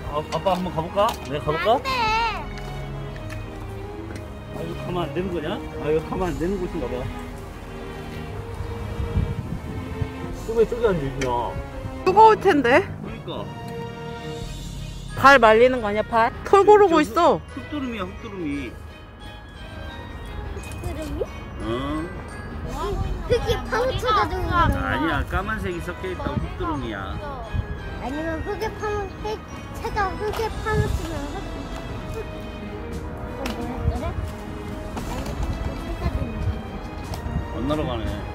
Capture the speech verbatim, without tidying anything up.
아, 아빠 한번 가볼까? 내가 가볼까? 안 돼. 아, 이거 가면 안 되는 거냐? 아, 이거 가면 안 되는 곳인가 봐. 또 왜 저기 앉아있냐? 뜨거울 텐데. 그러니까. 발 말리는 거 아니야, 발? 털 고르고 있어. 흙두름이야, 흙두름이. 흑구름이? 어. 흙이 파묻혀가 준 거야. 아니야, 까만색이 섞여있다고 흙두름이야. 아니면 흙에 파묻, 흙, 차가 흙에 파묻히면 흙, 흙. 어, 뭐야, 그래? 안 날아가네.